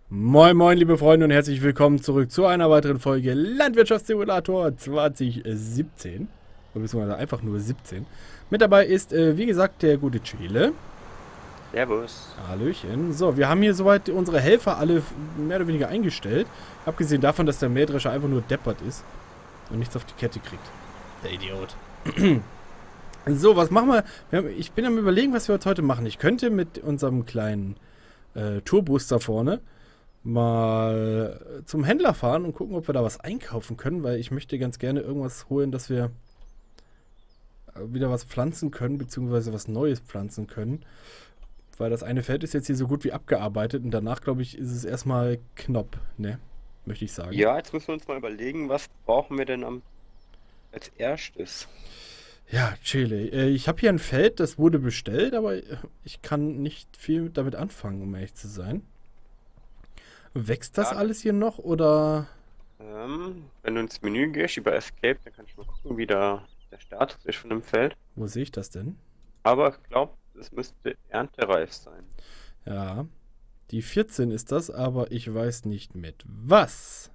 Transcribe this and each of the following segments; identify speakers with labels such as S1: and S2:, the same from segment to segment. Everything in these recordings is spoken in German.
S1: Moin moin liebe Freunde und herzlich willkommen zurück zu einer weiteren Folge Landwirtschaftssimulator 2017. Oder beziehungsweise einfach nur 17. Mit dabei ist, wie gesagt, der gute Chile.
S2: Servus.
S1: Hallöchen. So, wir haben hier soweit unsere Helfer alle mehr oder weniger eingestellt. Abgesehen davon, dass der Mähdrescher einfach nur deppert ist und nichts auf die Kette kriegt. Der Idiot. So, was machen wir? Ich bin am Überlegen, was wir heute machen. Ich könnte mit unserem kleinen Tourbus da vorne mal zum Händler fahren und gucken, ob wir da was einkaufen können, weil ich möchte ganz gerne irgendwas holen, dass wir wieder was pflanzen können, beziehungsweise was Neues pflanzen können. Weil das eine Feld ist jetzt hier so gut wie abgearbeitet und danach, glaube ich, ist es erstmal knapp, ne? Möchte ich sagen.
S2: Ja, jetzt müssen wir uns mal überlegen, was brauchen wir denn als erstes?
S1: Ja, Chile. Ich habe hier ein Feld, das wurde bestellt, aber ich kann nicht viel damit anfangen, um ehrlich zu sein. Wächst das
S2: Ja,
S1: alles hier noch oder?
S2: wenn du ins Menü gehst über Escape, dann kannst du mal gucken, wie der Status ist von dem Feld.
S1: Wo sehe ich das denn?
S2: Aber ich glaube, es müsste erntereif sein.
S1: Ja, die 14 ist das, aber ich weiß nicht mit was.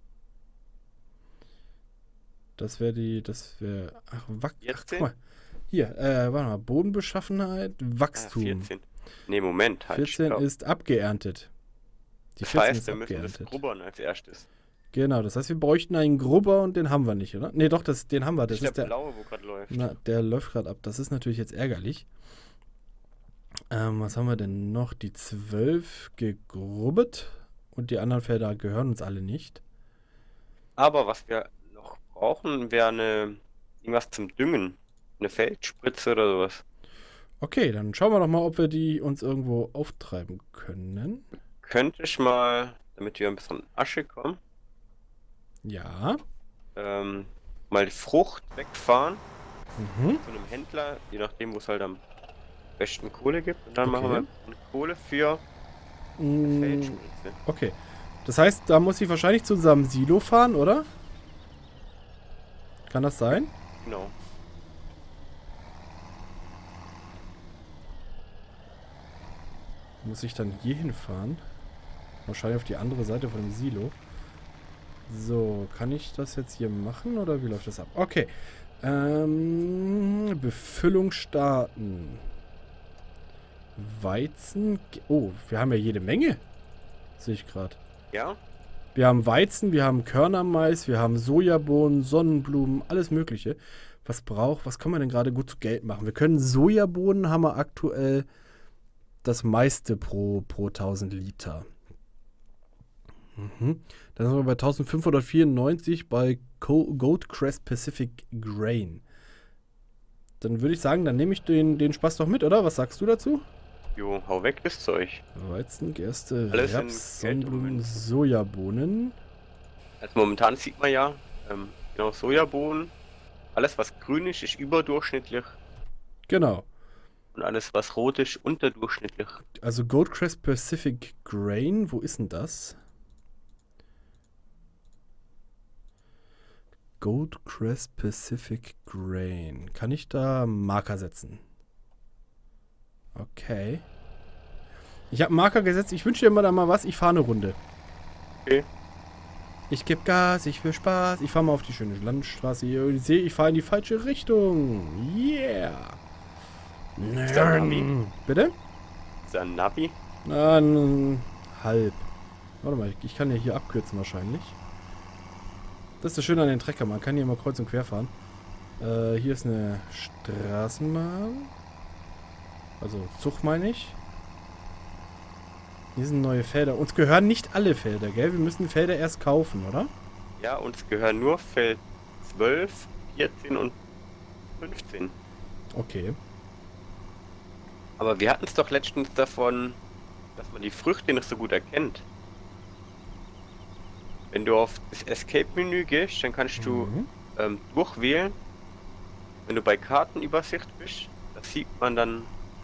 S1: Ach, guck
S2: 14?
S1: mal. Hier, warte mal, Bodenbeschaffenheit,
S2: Ah,
S1: Wachstum.
S2: 14. Nee, Moment, halt,
S1: 14
S2: stopp.
S1: ist abgeerntet. Die
S2: Das
S1: 14
S2: heißt,
S1: ist
S2: wir müssen das
S1: abgeerntet.
S2: grubbern als erstes.
S1: Genau, das heißt, wir bräuchten einen Grubber und den haben wir nicht, oder? Ne, doch, den haben wir.
S2: Das
S1: Das
S2: ist
S1: ist
S2: der
S1: der.
S2: blaue, wo gerade läuft.
S1: Na, der läuft gerade ab. Das ist natürlich jetzt ärgerlich. Was haben wir denn noch? Die 12 gegrubbet und die anderen Felder gehören uns alle nicht.
S2: Aber was wir noch brauchen, wäre irgendwas zum Düngen. Eine Feldspritze oder sowas.
S1: Okay, dann schauen wir doch mal, ob wir die uns irgendwo auftreiben können.
S2: Könnte ich mal, damit wir ein bisschen Asche kommen,
S1: Ja.
S2: mal die Frucht wegfahren
S1: Mhm.
S2: zu einem Händler, je nachdem, wo es halt am besten Kohle gibt. Und dann machen wir
S1: Okay.
S2: eine Kohle für eine
S1: Mm,
S2: Feldspritze.
S1: okay. Das heißt, da muss ich wahrscheinlich zu unserem Silo fahren, oder? Kann das sein?
S2: Genau.
S1: Muss ich dann hier hinfahren? Wahrscheinlich auf die andere Seite von dem Silo. So, kann ich das jetzt hier machen oder wie läuft das ab? Okay. Befüllung starten. Weizen. Oh, wir haben ja jede Menge. Sehe ich gerade.
S2: Ja,
S1: Wir haben Weizen, wir haben Körnermais, wir haben Sojabohnen, Sonnenblumen, alles Mögliche. Was kann man denn gerade gut zu Geld machen? Wir können Sojabohnen haben wir aktuell das meiste pro 1000 Liter. Mhm. Dann sind wir bei 1594 bei Goldcrest Pacific Grain. Dann würde ich sagen, dann nehme ich den Spaß doch mit, oder? Was sagst du dazu?
S2: jo, hau weg das Zeug.
S1: Weizen, Gerste,
S2: Alles in
S1: Raps,
S2: Geld im
S1: Sonnenblumen,
S2: Moment.
S1: Sojabohnen.
S2: Also momentan sieht man ja, genau, Sojabohnen. Alles, was grün ist überdurchschnittlich.
S1: Genau.
S2: Und alles, was rot ist, unterdurchschnittlich.
S1: Also Goldcrest Pacific Grain, wo ist denn das? Goldcrest Pacific Grain. Kann ich da Marker setzen? Okay. Ich habe einen Marker gesetzt. Ich wünsche dir immer da mal was. Ich fahre eine Runde.
S2: Okay.
S1: Ich gebe Gas, ich will Spaß. Ich fahre mal auf die schöne Landstraße hier. Und ich sehe, ich fahre in die falsche Richtung. Yeah.
S2: Ist der Navi?
S1: Bitte?
S2: Ist da ein Navi?
S1: Halb. Warte mal, ich kann ja hier abkürzen wahrscheinlich. Das ist das Schöne an den Trecker, man kann hier mal kreuz und quer fahren. Hier ist eine Straßenbahn. Also Zug meine ich. Hier sind neue Felder. Uns gehören nicht alle Felder, gell? Wir müssen Felder erst kaufen, oder?
S2: Ja, uns gehören nur Feld 12, 14 und 15.
S1: Okay.
S2: Aber wir hatten es doch letztens davon, dass man die Früchte nicht so gut erkennt. Wenn du auf das Escape-Menü gehst, dann kannst du durchwählen. Wenn du bei Kartenübersicht bist, das sieht man dann,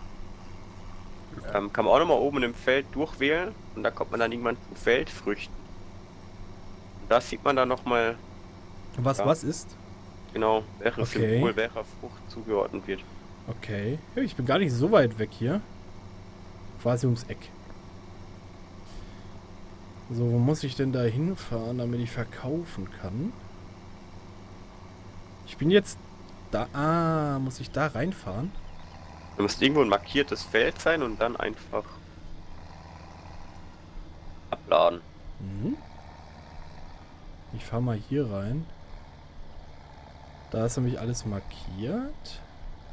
S2: kann man auch nochmal oben im Feld durchwählen und da kommt man dann irgendwann zu Feldfrüchten. Und da sieht man dann nochmal
S1: Was
S2: Ja.
S1: was ist?
S2: genau, welches
S1: Okay.
S2: Symbol welcher Frucht zugeordnet wird.
S1: Okay. Ja, ich bin gar nicht so weit weg hier. Quasi ums Eck. So, wo muss ich denn da hinfahren, damit ich verkaufen kann? Ich bin jetzt da... Ah, muss ich da reinfahren?
S2: Da muss irgendwo ein markiertes Feld sein und dann einfach abladen.
S1: Mhm. Ich fahre mal hier rein. Da ist nämlich alles markiert.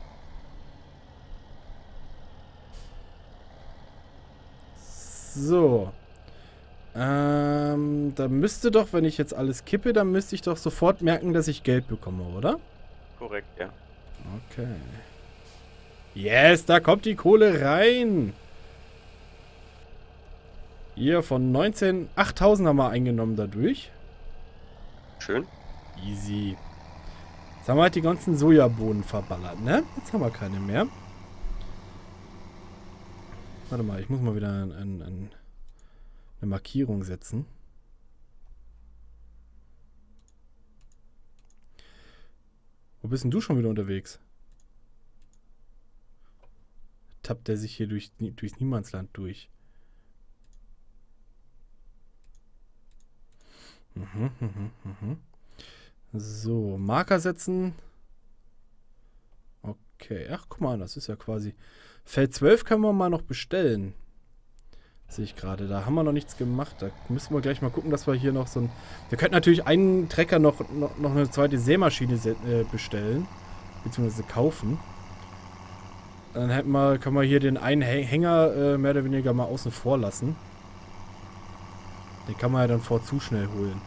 S1: So. Da müsste doch, wenn ich jetzt alles kippe, dann müsste ich doch sofort merken, dass ich Geld bekomme, oder?
S2: Korrekt, ja.
S1: Okay. Yes, da kommt die Kohle rein. Hier von 19... 8000 haben wir eingenommen dadurch.
S2: Schön.
S1: Easy. Jetzt haben wir halt die ganzen Sojabohnen verballert, ne? Jetzt haben wir keine mehr. Warte mal, ich muss mal wieder eine Markierung setzen. Wo bist denn du schon wieder unterwegs? Tappt der sich hier durchs Niemandsland durch? So, Marker setzen. Okay, ach guck mal, das ist ja quasi... Feld 12 können wir mal noch bestellen. Sehe ich gerade, da haben wir noch nichts gemacht. Da müssen wir gleich mal gucken, dass wir hier noch so ein... Wir könnten natürlich einen Trecker noch eine zweite Sämaschine bestellen. Beziehungsweise kaufen. Dann können wir hier den einen Hänger mehr oder weniger mal außen vor lassen. Den kann man ja dann zu schnell holen.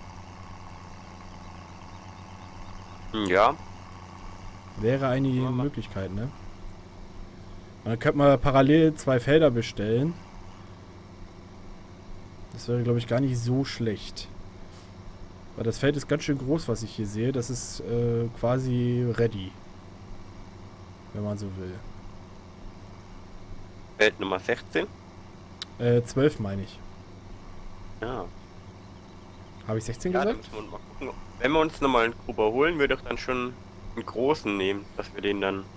S2: Ja.
S1: Wäre eine Möglichkeit, ne? Und dann könnte man parallel 2 Felder bestellen. Das wäre, glaube ich, gar nicht so schlecht. Weil das Feld ist ganz schön groß, was ich hier sehe. Das ist quasi ready. Wenn man so will.
S2: Feld Nummer 16?
S1: 12 meine ich.
S2: Ja.
S1: Habe ich 16
S2: Ja,
S1: gesagt?
S2: dann müssen wir mal gucken. Wenn wir uns nochmal einen Gruber holen, würde ich dann schon einen großen nehmen, dass wir den dann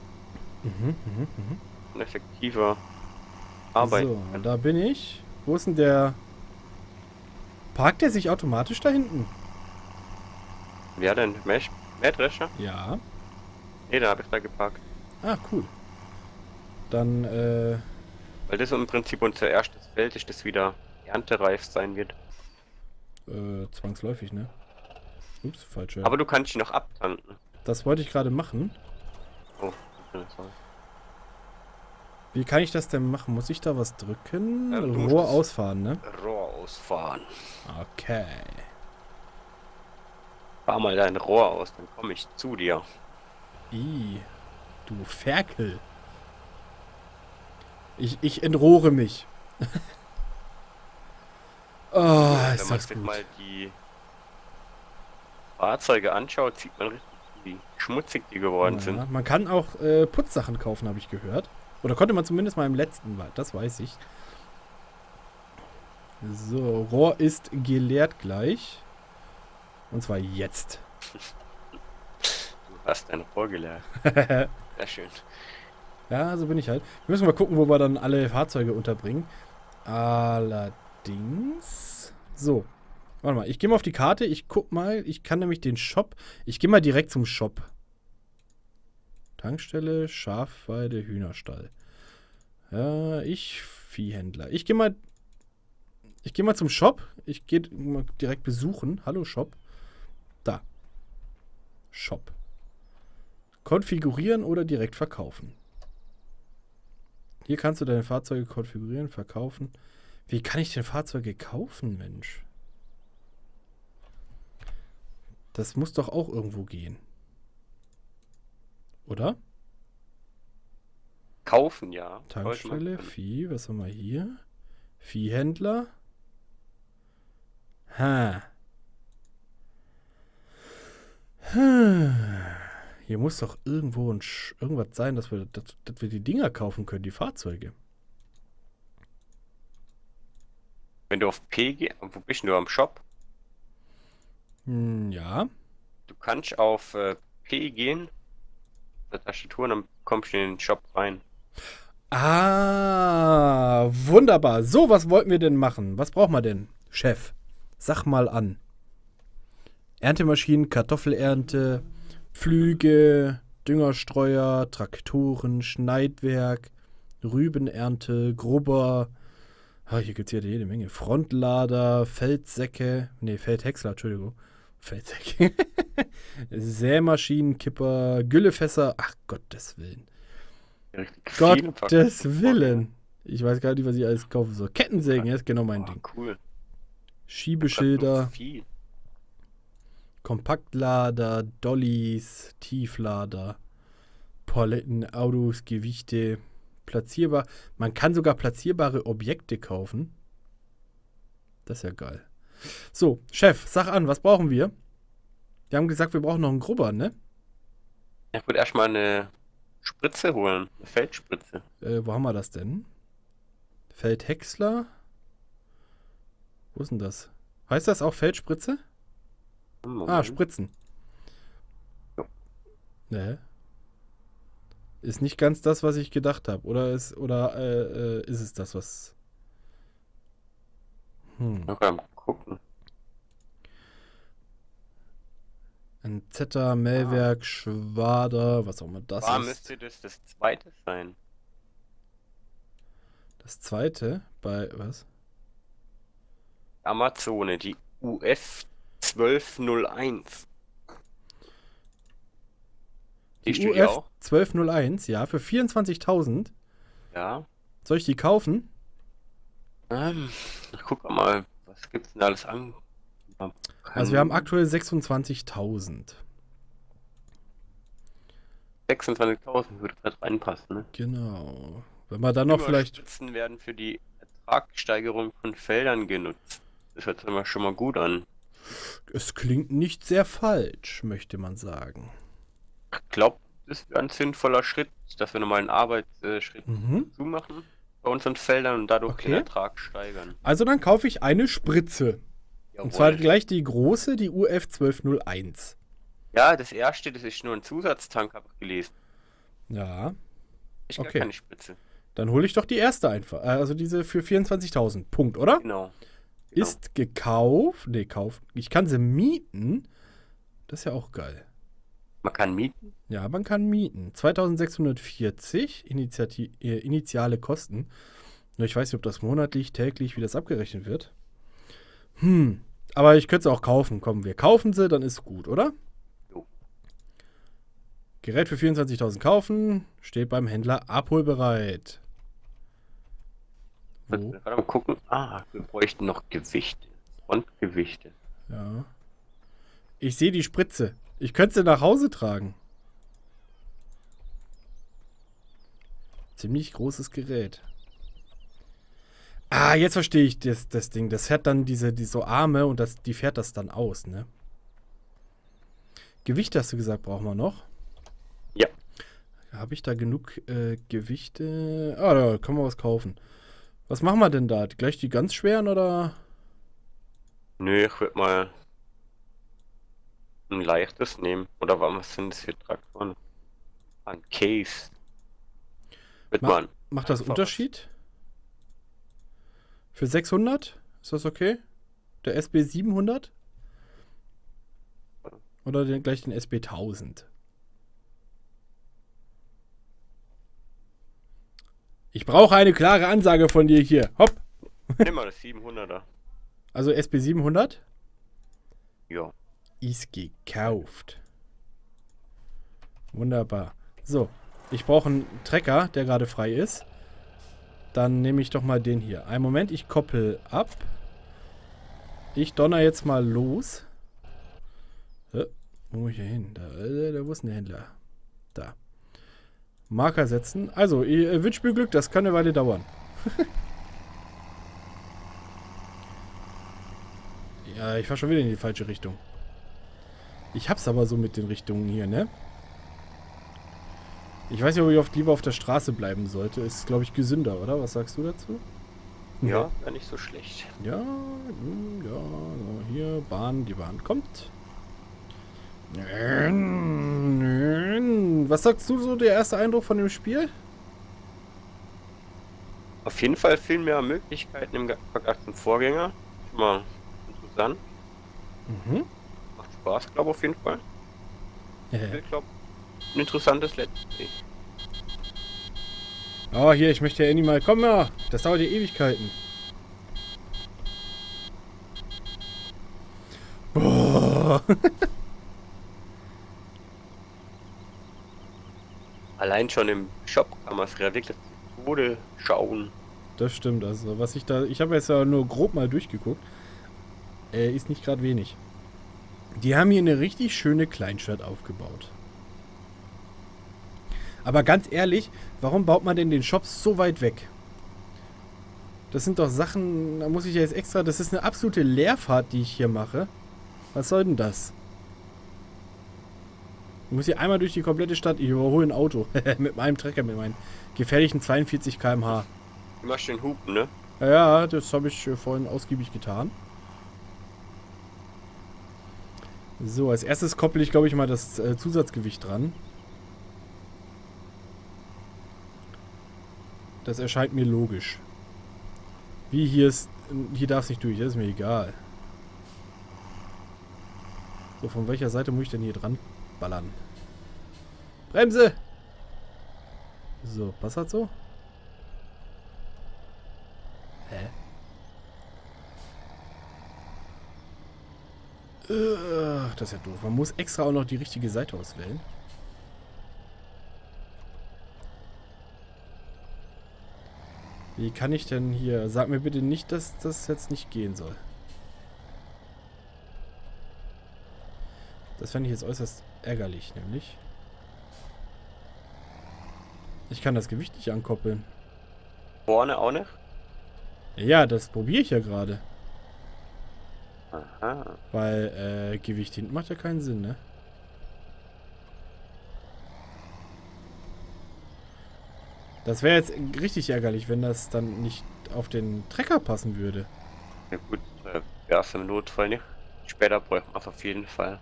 S2: effektiver arbeiten
S1: So,
S2: können.
S1: da bin ich. Wo ist denn der... Parkt der sich automatisch da hinten?
S2: Wer denn? Mähdrescher?
S1: Ja.
S2: Ne, da habe ich da geparkt.
S1: Ah, cool. Dann,
S2: Weil das im Prinzip unser erstes Feld ist, das wieder erntereif sein wird.
S1: zwangsläufig, ne? Ups, falsche.
S2: Aber du kannst ihn noch abtanken.
S1: Das wollte ich gerade machen.
S2: Oh, sorry.
S1: Wie kann ich das denn machen? Muss ich da was drücken?
S2: Du musst
S1: Rohr
S2: das
S1: ausfahren, ne?
S2: Rohr ausfahren.
S1: Okay.
S2: Fahr mal dein Rohr aus, dann komme ich zu dir.
S1: Du Ferkel. Ich entrohre mich. Oh,
S2: Wenn
S1: ist
S2: man
S1: das
S2: sich
S1: gut.
S2: mal die Fahrzeuge anschaut, sieht man richtig, wie schmutzig die geworden
S1: Ja,
S2: sind.
S1: man kann auch Putzsachen kaufen, habe ich gehört. Oder konnte man zumindest mal im letzten Mal, das weiß ich. So, Rohr ist geleert gleich. Und zwar jetzt.
S2: Du hast ein Rohr gelernt. Sehr schön.
S1: Ja, so bin ich halt. Wir müssen mal gucken, wo wir dann alle Fahrzeuge unterbringen. Allerdings... So. Warte mal, ich gehe mal auf die Karte. Ich guck mal. Ich kann nämlich den Shop... Ich gehe mal direkt zum Shop. Tankstelle, Schafweide, Hühnerstall. Viehhändler. Ich gehe mal zum Shop. Ich gehe mal direkt besuchen. Hallo Shop. Da. Shop. Konfigurieren oder direkt verkaufen. Hier kannst du deine Fahrzeuge konfigurieren, verkaufen. Wie kann ich denn Fahrzeuge kaufen, Mensch? Das muss doch auch irgendwo gehen. Oder?
S2: Kaufen, ja.
S1: Tankstelle, Vieh, was haben wir hier? Viehhändler. Hier muss doch irgendwo irgendwas sein, dass wir die Dinger kaufen können, die Fahrzeuge.
S2: Wenn du auf P gehst, wo bist du am Shop?
S1: Ja.
S2: Du kannst auf P gehen, der Tastatur, und dann kommst du in den Shop rein.
S1: Ah, wunderbar. So, was wollten wir denn machen? Was brauchen wir denn? Chef, sag mal an. Erntemaschinen, Kartoffelernte, Pflüge, Düngerstreuer, Traktoren, Schneidwerk, Rübenernte, Grubber. Hier gibt es jede Menge. Frontlader, Feldsäcke. Ne, Feldhäcksler, Entschuldigung. Feldsäcke. Sämaschinen, Kipper, Güllefässer. Ach, Gottes Willen. Gottes Willen. Ich weiß gar nicht, was ich alles kaufen soll. Kettensägen, ja, ist genau mein Ding.
S2: Cool.
S1: Schiebeschilder. Kompaktlader, Dollys, Tieflader, Paletten, Autos, Gewichte, platzierbar. Man kann sogar platzierbare Objekte kaufen. Das ist ja geil. So, Chef, sag an, was brauchen wir? Wir haben gesagt, wir brauchen noch einen Grubber, ne?
S2: Ich würde erstmal eine Spritze holen. Eine Feldspritze.
S1: Wo haben wir das denn? Feldhäcksler? Wo ist denn das? Heißt das auch Feldspritze?
S2: Moment.
S1: Ah, Spritzen.
S2: Ja.
S1: Ne. Ist nicht ganz das, was ich gedacht habe. Oder ist es das, was...
S2: Mal gucken.
S1: Ein Zetter, Mähwerk, Schwader, was auch immer das ist.
S2: Müsste das zweite sein.
S1: Das zweite? Bei was?
S2: Amazone, die UF 1201. Die steht ja auch.
S1: 1201, ja, für 24.000.
S2: Ja.
S1: Soll ich die kaufen?
S2: Ich guck mal, was gibt's denn alles an?
S1: Also wir haben aktuell 26.000.
S2: 26.000 würde gerade reinpassen, ne?
S1: Genau. Wenn wir dann noch vielleicht...
S2: Spritzen werden für die Ertragssteigerung von Feldern genutzt. Das hört sich schon mal gut an.
S1: Es klingt nicht sehr falsch, möchte man sagen.
S2: Ich glaube, das wäre ein sinnvoller Schritt, dass wir nochmal einen Arbeitsschritt dazu machen bei unseren Feldern und dadurch den Ertrag steigern.
S1: Also dann kaufe ich eine Spritze.
S2: Jawohl.
S1: Und zwar gleich die große, die UF 1201.
S2: Ja, das erste, das ist nur ein Zusatztank, habe ich gelesen.
S1: Ja.
S2: Ich gar keine Spritze.
S1: Dann hole ich doch die erste einfach. Also diese für 24.000. Punkt, oder?
S2: Genau.
S1: Ist gekauft. Ne, kaufen. Ich kann sie mieten. Das ist ja auch geil.
S2: Man kann mieten?
S1: Ja, man kann mieten. 2.640 initiale Kosten. Nur ich weiß nicht, ob das monatlich, täglich, wie das abgerechnet wird. Aber ich könnte es auch kaufen. Komm, wir kaufen sie, dann ist gut, oder?
S2: Jo.
S1: Gerät für 24.000 kaufen. Steht beim Händler abholbereit. Wo?
S2: Mal gucken. Wir bräuchten noch Gewichte. Frontgewichte.
S1: Ja. Ich sehe die Spritze. Ich könnte sie nach Hause tragen. Ziemlich großes Gerät. Jetzt verstehe ich das Ding. Das fährt dann diese so Arme und die fährt das dann aus, ne? Gewicht hast du gesagt, brauchen wir noch?
S2: Ja.
S1: Habe ich da genug Gewichte? Da kann man was kaufen. Was machen wir denn da? Gleich die ganz schweren oder?
S2: Nö, ich würde mal ein leichtes nehmen. Oder was sind das für Traktoren? Ein Case.
S1: Macht das Unterschied? Für 600? Ist das okay? Der SB 700? Oder gleich den SB 1000? Ich brauche eine klare Ansage von dir hier. Hopp!
S2: Nimm mal das 700er.
S1: Also SB 700?
S2: Ja.
S1: Ist gekauft. Wunderbar. So, ich brauche einen Trecker, der gerade frei ist. Dann nehme ich doch mal den hier. Einen Moment, ich koppel ab. Ich donner jetzt mal los. Wo muss ich hier hin? Wo ist denn der Händler? Da. Marker setzen. Also, ihr wünscht mir Glück, das kann eine Weile dauern. Ja, ich fahre schon wieder in die falsche Richtung. Ich hab's aber so mit den Richtungen hier, ne? Ich weiß nicht, ob ich oft lieber auf der Straße bleiben sollte. Ist, glaube ich, gesünder, oder? Was sagst du dazu?
S2: Ja, wäre nicht so schlecht.
S1: Ja, hier, die Bahn kommt. Was sagst du so, der erste Eindruck von dem Spiel?
S2: Auf jeden Fall viel mehr Möglichkeiten im Vergleich zum Vorgänger. mal interessant.
S1: Mhm.
S2: Macht Spaß, glaube ich, auf jeden Fall.
S1: Ja.
S2: Ich glaube, ein interessantes Let's Play.
S1: Oh, hier, ich möchte ja endlich mal... Komm mal! Das dauert ja Ewigkeiten. Boah.
S2: Allein schon im Shop kann man es wirklich zu Tode schauen.
S1: Das stimmt, also was ich da... Ich habe jetzt ja nur grob mal durchgeguckt. Ist nicht gerade wenig. Die haben hier eine richtig schöne Kleinstadt aufgebaut. Aber ganz ehrlich, warum baut man denn den Shop so weit weg? Das sind doch Sachen, da muss ich ja jetzt extra... Das ist eine absolute Leerfahrt, die ich hier mache. Was soll denn das? Ich muss hier einmal durch die komplette Stadt. Ich überhole ein Auto. Mit meinem Trecker, mit meinen gefährlichen 42 km/h.
S2: Du machst den Hupen, ne?
S1: Ja, das habe ich vorhin ausgiebig getan. So, als erstes koppel ich, glaube ich, mal das Zusatzgewicht dran. Das erscheint mir logisch. Wie hier ist... Hier darf es nicht durch, das ist mir egal. So, von welcher Seite muss ich denn hier dran ballern? Bremse! So, passt das so? Hä? Das ist ja doof. Man muss extra auch noch die richtige Seite auswählen. Wie kann ich denn hier... Sag mir bitte nicht, dass das jetzt nicht gehen soll. Das fände ich jetzt äußerst ärgerlich, nämlich. Ich kann das Gewicht nicht ankoppeln.
S2: Vorne auch nicht?
S1: Ja, das probiere ich ja gerade.
S2: Aha.
S1: Weil, Gewicht hinten macht ja keinen Sinn, ne? Das wäre jetzt richtig ärgerlich, wenn das dann nicht auf den Trecker passen würde.
S2: Ja gut, wäre es im Notfall nicht. Später bräuchte man es auf jeden Fall.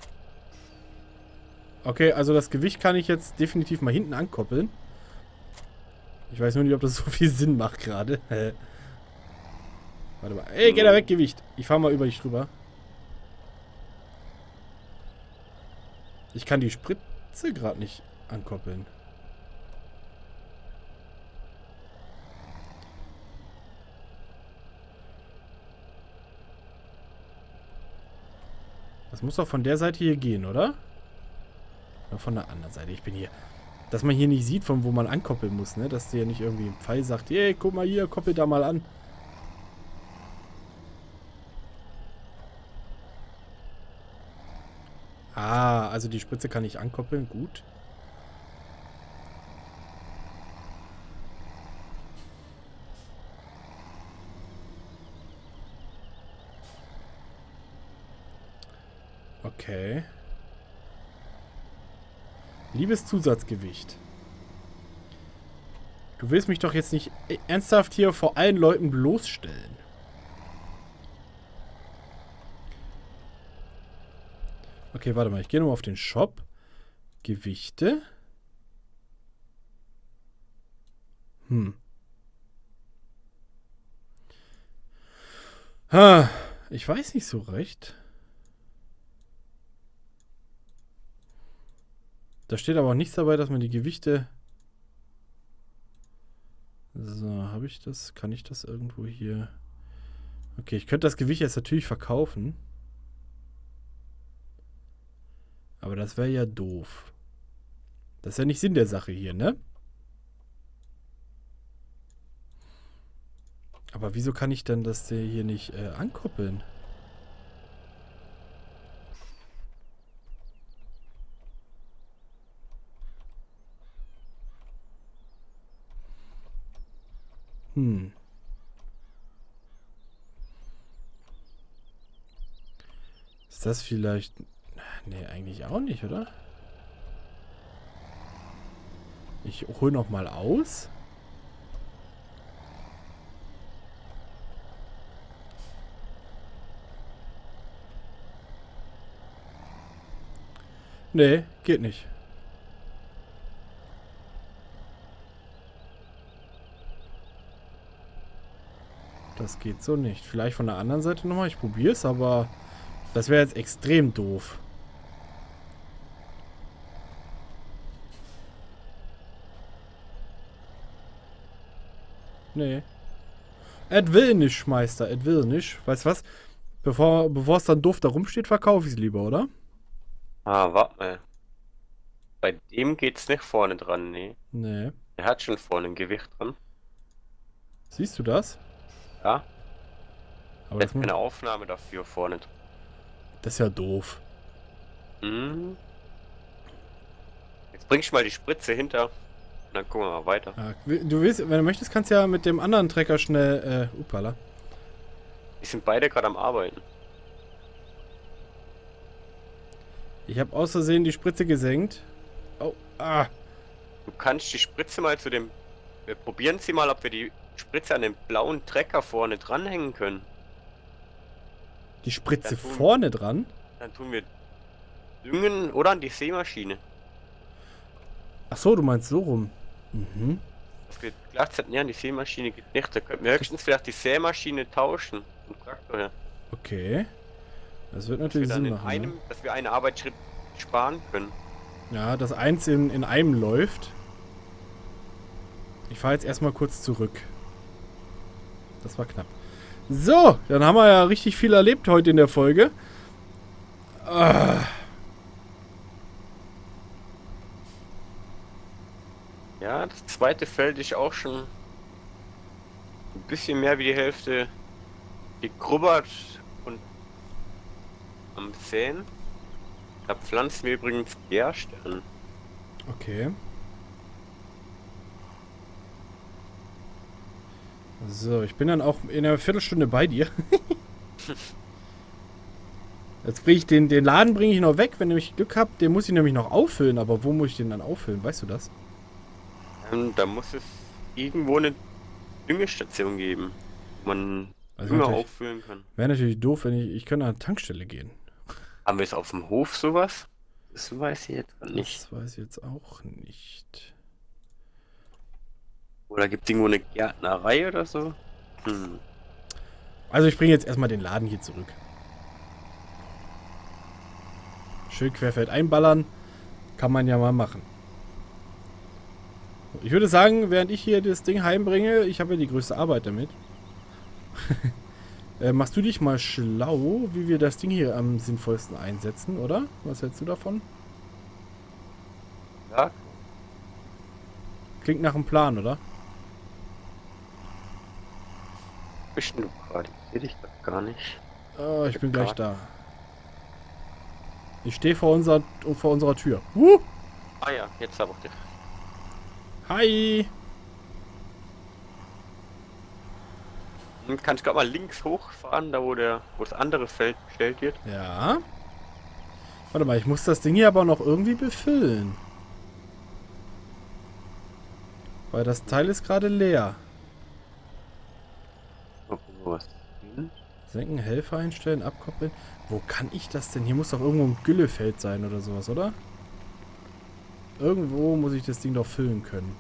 S1: Okay, also das Gewicht kann ich jetzt definitiv mal hinten ankoppeln. Ich weiß nur nicht, ob das so viel Sinn macht gerade. Warte mal. Ey, geh da weg, Gewicht. Ich fahre mal über dich drüber. Ich kann die Spritze gerade nicht ankoppeln. Das muss doch von der Seite hier gehen, oder? Oder von der anderen Seite. Ich bin hier... Dass man hier nicht sieht, von wo man ankoppeln muss, ne? Dass der nicht irgendwie im Pfeil sagt, hey, guck mal hier, koppel da mal an. Ah, also die Spritze kann ich ankoppeln. Gut. Okay. Liebes Zusatzgewicht. Du willst mich doch jetzt nicht ernsthaft hier vor allen Leuten bloßstellen. Okay, warte mal. Ich gehe nochmal auf den Shop. Gewichte. Ich weiß nicht so recht. Da steht aber auch nichts dabei, dass man die Gewichte... So, habe ich das? Kann ich das irgendwo hier... Okay, ich könnte das Gewicht jetzt natürlich verkaufen. Aber das wäre ja doof. Das ist ja nicht Sinn der Sache hier, ne? Aber wieso kann ich denn das hier nicht ankoppeln? Ist das vielleicht... Nee, eigentlich auch nicht, oder? Ich hole noch mal aus. Nee, geht nicht. Das geht so nicht. Vielleicht von der anderen Seite nochmal. Ich probiere es, aber das wäre jetzt extrem doof. Nee. Et will nicht, Meister. Et will nicht. Weißt du was? Bevor es dann doof da rumsteht, verkaufe ich es lieber, oder?
S2: Ah, warte mal. Bei dem geht's nicht vorne dran, nee.
S1: Nee.
S2: Der hat schon vorne ein Gewicht dran.
S1: Siehst du das?
S2: Ja.
S1: Aber
S2: Der
S1: das,
S2: hat keine Aufnahme dafür vorne dran.
S1: das ist ja doof.
S2: Hm. Jetzt bringst du mal die Spritze hinter. Und dann gucken wir mal weiter.
S1: Ja, du willst, wenn du möchtest, kannst du ja mit dem anderen Trecker schnell, upala.
S2: Die sind beide gerade am Arbeiten.
S1: Ich habe aus Versehen die Spritze gesenkt. Oh, ah.
S2: Du kannst die Spritze mal zu dem... Wir probieren sie mal, ob wir die Spritze an den blauen Trecker vorne dranhängen können.
S1: Die Spritze
S2: Ja,
S1: vorne dran?
S2: Dann tun wir düngen oder an die Sämaschine.
S1: Ach so, du meinst so rum. Mhm.
S2: Das geht gleichzeitig nicht an die Sämaschine, geht nicht. Da könnten wir höchstens vielleicht die Sämaschine tauschen. Und Traktor her.
S1: Okay. Das wird
S2: Dass wir
S1: natürlich
S2: dann
S1: Sinn
S2: in
S1: machen.
S2: einem, dass wir einen Arbeitsschritt sparen können.
S1: Ja, dass eins in einem läuft. Ich fahre jetzt erstmal kurz zurück. Das war knapp. So, dann haben wir ja richtig viel erlebt heute in der Folge. Ah.
S2: Ja, das zweite Feld ist auch schon ein bisschen mehr wie die Hälfte gegrubbert und am Säen. Da pflanzen wir übrigens Gerste an.
S1: Okay. So, ich bin dann auch in einer Viertelstunde bei dir. Jetzt bringe ich den Laden bringe ich noch weg, wenn ich Glück habe. Den muss ich nämlich noch auffüllen. Aber wo muss ich den dann auffüllen? Weißt du das?
S2: Da muss es irgendwo eine Düngestation geben, wo man
S1: Also
S2: Dünger
S1: natürlich-
S2: auffüllen kann.
S1: Wäre natürlich doof, wenn ich könnte an eine Tankstelle gehen.
S2: Haben wir es auf dem Hof sowas? Das weiß ich jetzt nicht.
S1: Das weiß ich jetzt auch nicht.
S2: Oder gibt es irgendwo eine Gärtnerei oder so? Hm.
S1: Also ich bringe jetzt erstmal den Laden hier zurück. Schön querfeld einballern. Kann man ja mal machen. Ich würde sagen, während ich hier das Ding heimbringe, ich habe ja die größte Arbeit damit. Machst du dich mal schlau, wie wir das Ding hier am sinnvollsten einsetzen, oder? Was hältst du davon?
S2: Ja,
S1: Klingt nach einem Plan, oder?
S2: bist du gerade? Ich sehe dich grad gar nicht.
S1: Oh, ich bin gleich da. Ich stehe vor unserer Tür.
S2: Ah ja, jetzt habe ich dich.
S1: Hi!
S2: Kannst gerade mal links hochfahren, da wo das andere Feld bestellt wird.
S1: Ja. Warte mal, ich muss das Ding hier aber noch irgendwie befüllen. Weil das Teil ist gerade leer.
S2: Gucken, wo was hin.
S1: Senken, Helfer einstellen, abkoppeln. Wo kann ich das denn? Hier muss doch irgendwo ein Güllefeld sein oder sowas, oder? Irgendwo muss ich das Ding doch füllen können.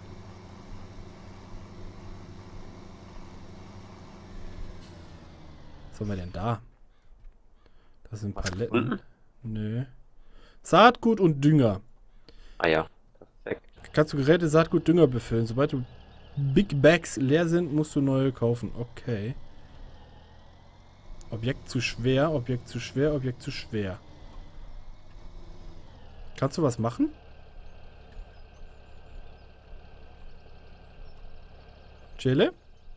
S1: Was haben wir denn da? Das sind
S2: Was
S1: Paletten.
S2: gefunden?
S1: Nö. Saatgut und Dünger.
S2: Ah ja, perfekt.
S1: Kannst du Geräte, Saatgut, Dünger befüllen. Sobald du Big Bags leer sind, musst du neue kaufen. Okay. Objekt zu schwer, Objekt zu schwer, Objekt zu schwer. Kannst du was machen? Chile?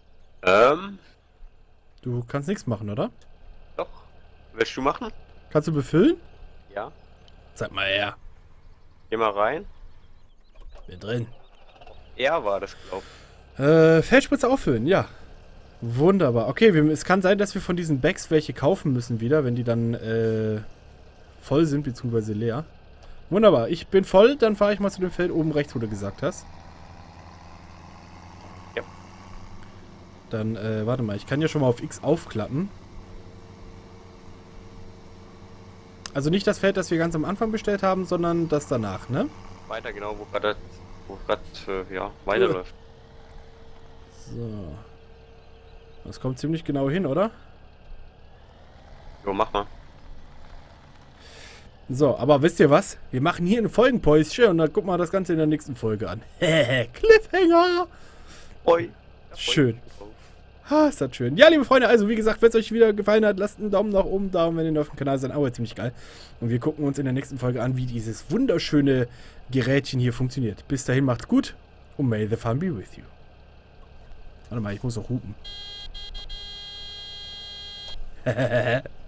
S1: Du kannst nichts machen, oder?
S2: Doch. Willst du machen?
S1: Kannst du befüllen?
S2: Ja.
S1: Zeig mal her.
S2: Geh mal rein.
S1: Bin drin.
S2: Er war das, glaub ich.
S1: Feldspritze auffüllen, ja. Wunderbar. Okay, es kann sein, dass wir von diesen Bags welche kaufen müssen wieder, wenn die dann voll sind, beziehungsweise leer. Wunderbar. Ich bin voll, dann fahre ich mal zu dem Feld oben rechts, wo du gesagt hast.
S2: Ja.
S1: Dann, warte mal, ich kann ja schon mal auf X aufklappen. Also nicht das Feld, das wir ganz am Anfang bestellt haben, sondern das danach, ne?
S2: Weiter genau, wo gerade ja, weiterläuft.
S1: So. Das kommt ziemlich genau hin, oder?
S2: Jo, mach mal.
S1: So, aber wisst ihr was? Wir machen hier ein Folgenpäuschen und dann gucken wir das Ganze in der nächsten Folge an. Cliffhanger!
S2: Oi.
S1: Schön. Ha, ist das schön. Ja, liebe Freunde, also wie gesagt, wenn es euch wieder gefallen hat, lasst einen Daumen nach oben da und wenn ihr auf dem Kanal seid, auch ziemlich geil. Und wir gucken uns in der nächsten Folge an, wie dieses wunderschöne Gerätchen hier funktioniert. Bis dahin macht's gut und may the fun be with you. Warte mal, ich muss noch hupen.